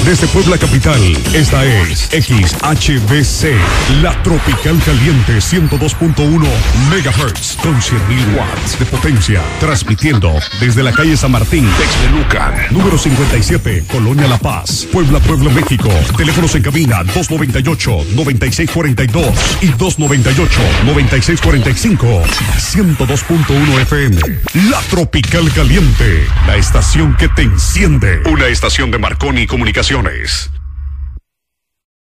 Desde Puebla Capital, esta es XHBC, la Tropical Caliente 102.1 MHz con 100.000 watts de potencia, transmitiendo desde la calle San Martín, Texmelucan, número 57, Colonia La Paz, Puebla, México. Teléfonos en cabina 298-9642 y 298-9645. 102.1 FM, la Tropical Caliente, la estación que te enciende. Una estación de Marconi Comunicaciones.